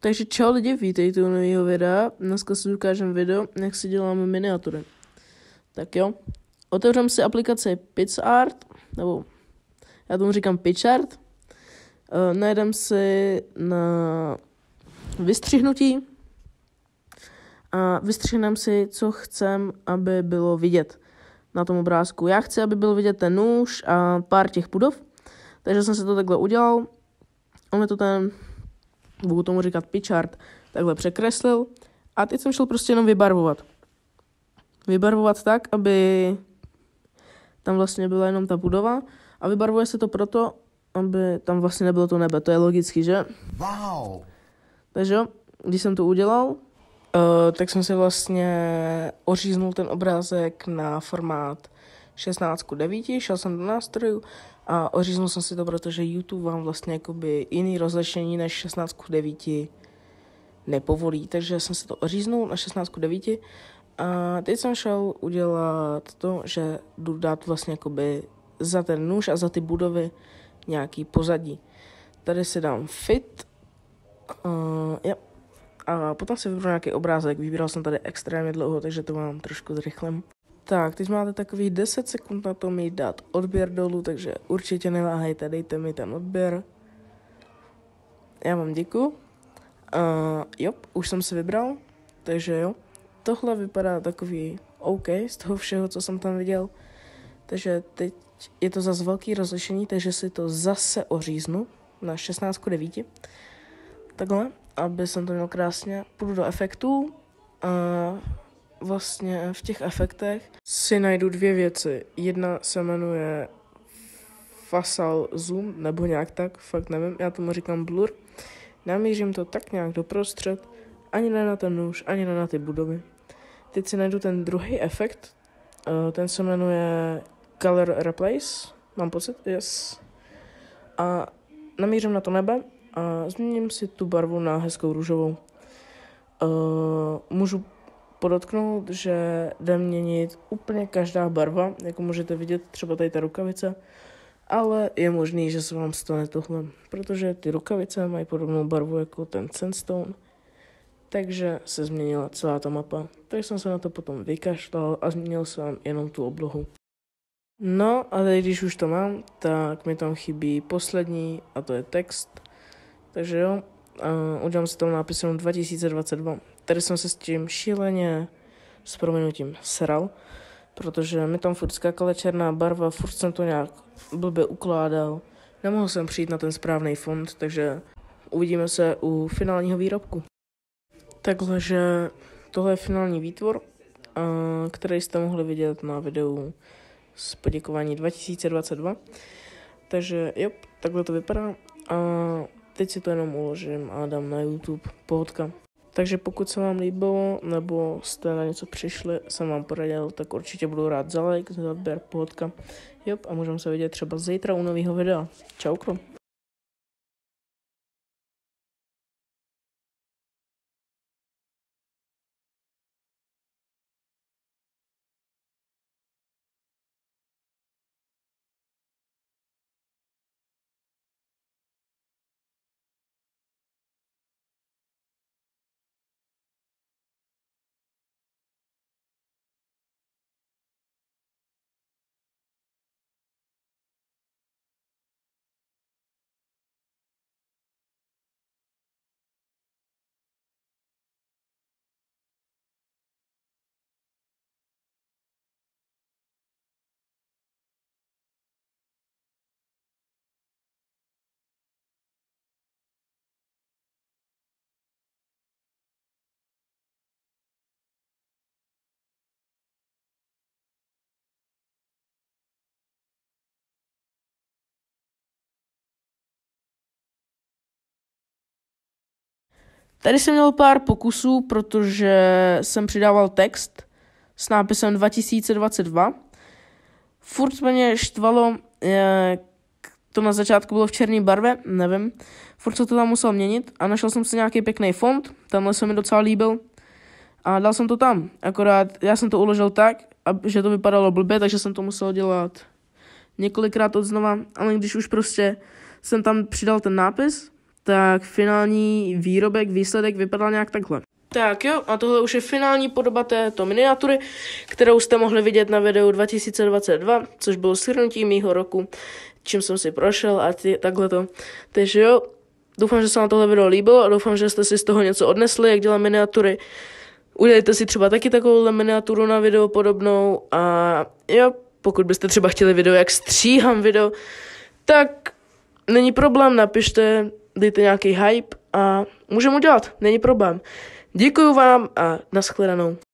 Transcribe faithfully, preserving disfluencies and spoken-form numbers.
Takže čau lidi, vítejte u nového videa. Dneska si ukážem video, jak si děláme miniatury. Tak jo, otevřeme si aplikaci PixArt, nebo já tomu říkám PixArt. Uh, najdeme si na vystřihnutí a vystřihneme si, co chcem, aby bylo vidět na tom obrázku. Já chci, aby byl vidět ten nůž a pár těch budov, takže jsem si to takhle udělal. On je to ten, budu tomu říkat PixArt, takhle překreslil a teď jsem šel prostě jenom vybarvovat. Vybarvovat tak, aby tam vlastně byla jenom ta budova a vybarvuje se to proto, aby tam vlastně nebylo to nebe, to je logicky, že? Wow. Takže jo, když jsem to udělal, uh, tak jsem si vlastně oříznul ten obrázek na formát šestnáct ku devíti, šel jsem do nástrojů a oříznul jsem si to, protože YouTube vám vlastně jakoby jiný rozlišení než šestnáct ku devíti nepovolí, takže jsem si to oříznul na šestnáct ku devíti a teď jsem šel udělat to, že jdu dát vlastně jakoby za ten nůž a za ty budovy nějaký pozadí. Tady si dám fit, uh, ja. A potom si vybral nějaký obrázek, vybíral jsem tady extrémně dlouho, takže to vám trošku zrychlím. Tak, teď máte takových deset sekund na to mi dát odběr dolů, takže určitě neváhejte, dejte mi ten odběr. Já vám děkuju. Uh, jo, už jsem si vybral, takže jo. Tohle vypadá takový OK z toho všeho, co jsem tam viděl. Takže teď je to zase velký rozlišení, takže si to zase oříznu na šestnáct ku devíti. Takhle, aby jsem to měl krásně. Půjdu do efektů a vlastně v těch efektech si najdu dvě věci. Jedna se jmenuje Facial Zoom, nebo nějak tak, fakt nevím, já tomu říkám blur. Namířím to tak nějak doprostřed, ani ne na ten nůž, ani ne na ty budovy. Teď si najdu ten druhý efekt, ten se jmenuje Color Replace, mám pocit, yes. A namířím na to nebe a změním si tu barvu na hezkou růžovou. Uh, můžu podotknout, že jde měnit úplně každá barva, jako můžete vidět třeba tady ta rukavice, ale je možný, že se vám stane tohle, protože ty rukavice mají podobnou barvu jako ten sandstone, takže se změnila celá ta mapa. Takže jsem se na to potom vykašlal a změnil jsem jenom tu oblohu. No a teď, když už to mám, tak mi tam chybí poslední a to je text. Takže jo, uh, udělám si tam nápis jenom dva tisíce dvacet dva. Tady jsem se s tím šíleně s prominutím sral, protože mi tam furt skákala černá barva, furt jsem to nějak blbě ukládal. Nemohl jsem přijít na ten správný fond, takže uvidíme se u finálního výrobku. Takže tohle je finální výtvor, uh, který jste mohli vidět na videu z poděkování dva tisíce dvacet dva. Takže jo, takhle to vypadá. A teď si to jenom uložím a dám na YouTube, pohodka. Takže pokud se vám líbilo, nebo jste na něco přišli, jsem vám poradil, tak určitě budu rád za like, za odběr, pohodka. Jo, a můžeme se vidět třeba zítra u nového videa. Čauko. Tady jsem měl pár pokusů, protože jsem přidával text s nápisem dva tisíce dvacet dva. Furt mě štvalo, jak to na začátku bylo v černé barvě, nevím. Furt se to tam musel měnit a našel jsem si nějaký pěkný font, tenhle se mi docela líbil a dal jsem to tam. Akorát já jsem to uložil tak, že to vypadalo blbě, takže jsem to musel dělat několikrát od znova, ale když už prostě jsem tam přidal ten nápis, tak finální výrobek, výsledek vypadal nějak takhle. Tak jo, a tohle už je finální podoba této miniatury, kterou jste mohli vidět na videu dva tisíce dvacet dva, což bylo shrnutí mýho roku, čím jsem si prošel a ty, takhle to. Takže jo, doufám, že se vám tohle video líbilo a doufám, že jste si z toho něco odnesli, jak dělat miniatury. Udělejte si třeba taky takovou miniaturu na video podobnou a jo, pokud byste třeba chtěli video, jak stříhám video, tak není problém, napište, dejte nějaký hype a můžeme udělat, není problém. Děkuju vám a nashledanou.